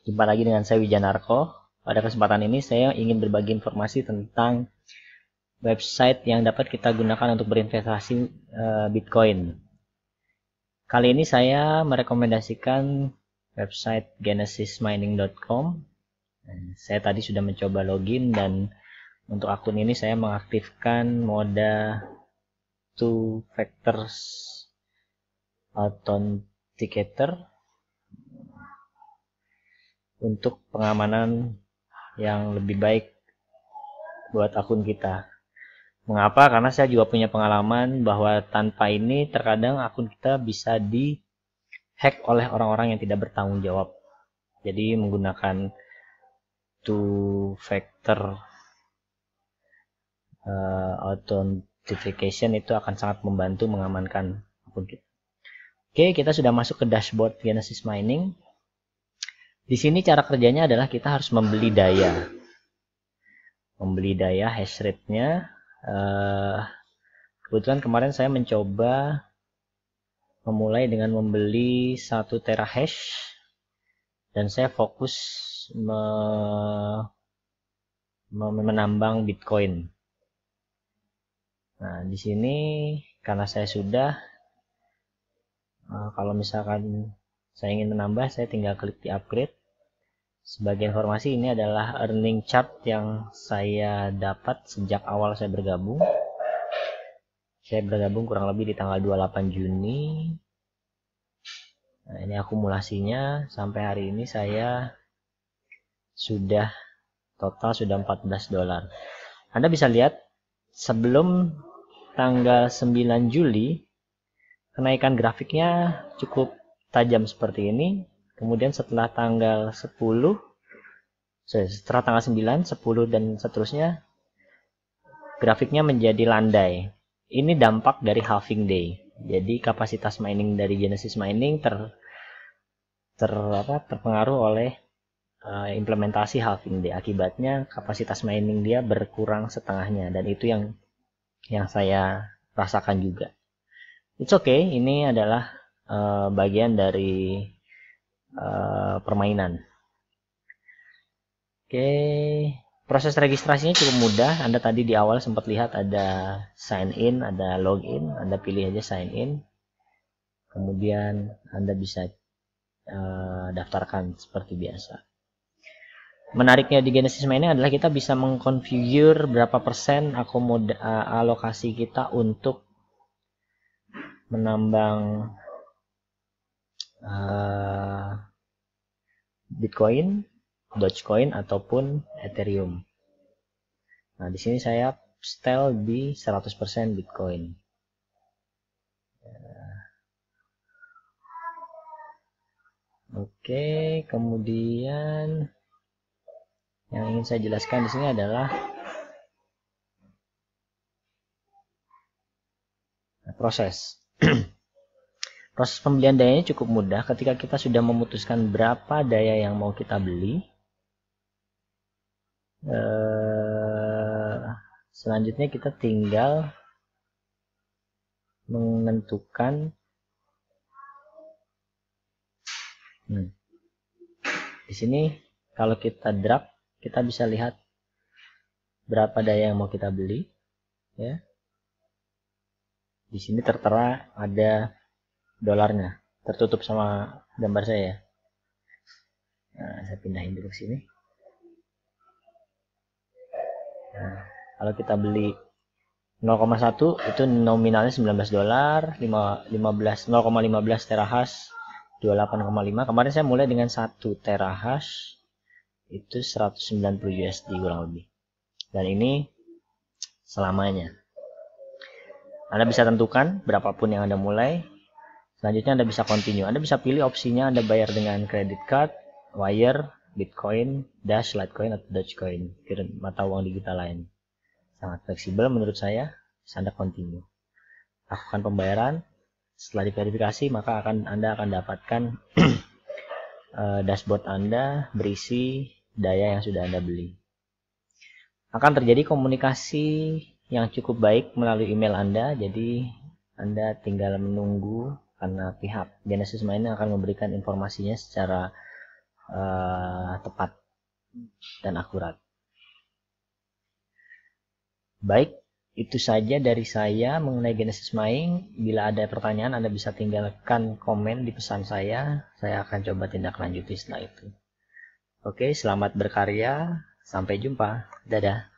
Jumpa lagi dengan saya Wijanarko. Pada kesempatan ini saya ingin berbagi informasi tentang website yang dapat kita gunakan untuk berinvestasi Bitcoin. Kali ini saya merekomendasikan website genesismining.com. Saya tadi sudah mencoba login dan untuk akun ini saya mengaktifkan mode two factors authenticator untuk pengamanan yang lebih baik buat akun kita. Mengapa? Karena saya juga punya pengalaman bahwa tanpa ini terkadang akun kita bisa di-hack oleh orang-orang yang tidak bertanggung jawab. Jadi menggunakan two-factor authentication itu akan sangat membantu mengamankan akun kita. Oke, kita sudah masuk ke dashboard Genesis Mining. Di sini cara kerjanya adalah kita harus membeli daya. Membeli daya hash rate-nya. Kebetulan kemarin saya mencoba memulai dengan membeli 1 terahash dan saya fokus menambang Bitcoin. Nah, di sini karena saya sudah kalau misalkan saya ingin menambah, saya tinggal klik di upgrade. Sebagai informasi, ini adalah earning chart yang saya dapat sejak awal saya bergabung. Saya bergabung kurang lebih di tanggal 28 Juni. Nah, ini akumulasinya sampai hari ini saya sudah total sudah $14. Anda bisa lihat sebelum tanggal 9 Juli kenaikan grafiknya cukup tajam seperti ini. Kemudian setelah tanggal 10, setelah tanggal 9, 10 dan seterusnya, grafiknya menjadi landai. Ini dampak dari halving day. Jadi kapasitas mining dari Genesis Mining terpengaruh oleh implementasi halving day. Akibatnya kapasitas mining dia berkurang setengahnya, dan itu yang saya rasakan juga. It's okay, ini adalah bagian dari permainan. Oke, proses registrasinya cukup mudah. Anda tadi di awal sempat lihat ada sign in, ada login. Anda pilih aja sign in. Kemudian Anda bisa daftarkan seperti biasa. Menariknya di Genesis Mining adalah kita bisa mengkonfigur berapa persen alokasi kita untuk menambang Bitcoin, Dogecoin ataupun Ethereum. Nah, di sini saya setel di 100% Bitcoin. Oke, kemudian yang ingin saya jelaskan di sini adalah proses. Proses pembelian dayanya cukup mudah. Ketika kita sudah memutuskan berapa daya yang mau kita beli, selanjutnya kita tinggal menentukan di sini kalau kita drag, kita bisa lihat berapa daya yang mau kita beli, ya. Di sini tertera ada dolarnya, tertutup sama gambar saya. Nah, saya pindahin dulu ke sini. Nah, kalau kita beli 0,1 itu nominalnya $19, 0,15 terahash 28,5. Kemarin saya mulai dengan 1 terahash itu 190 USD kurang lebih. Dan ini selamanya. Anda bisa tentukan berapapun yang Anda mulai. Selanjutnya Anda bisa continue. Anda bisa pilih opsinya Anda bayar dengan credit card, wire, Bitcoin, Dash, Litecoin, atau Dogecoin, kirim mata uang digital lain. Sangat fleksibel menurut saya. Bisa Anda continue. Lakukan pembayaran. Setelah diverifikasi, maka Anda akan dapatkan dashboard Anda berisi daya yang sudah Anda beli. Akan terjadi komunikasi yang cukup baik melalui email Anda. Jadi Anda tinggal menunggu karena pihak Genesis Mining akan memberikan informasinya secara tepat dan akurat. Baik, itu saja dari saya mengenai Genesis Mining. Bila ada pertanyaan, Anda bisa tinggalkan komen di pesan saya akan coba tindak lanjuti setelah itu. Oke, selamat berkarya, sampai jumpa, dadah.